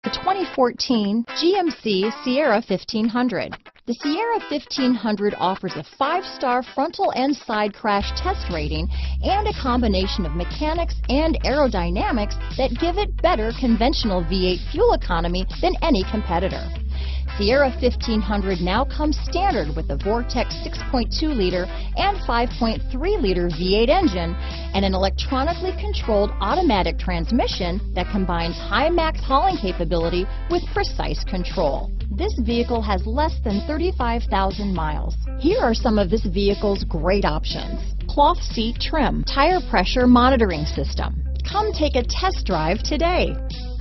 The 2014 GMC Sierra 1500. The Sierra 1500 offers a 5-star frontal and side crash test rating and a combination of mechanics and aerodynamics that give it better conventional V8 fuel economy than any competitor. Sierra 1500 now comes standard with a Vortex 6.2-liter and 5.3-liter V8 engine and an electronically controlled automatic transmission that combines high max hauling capability with precise control. This vehicle has less than 35,000 miles. Here are some of this vehicle's great options: cloth seat trim, tire pressure monitoring system. Come take a test drive today.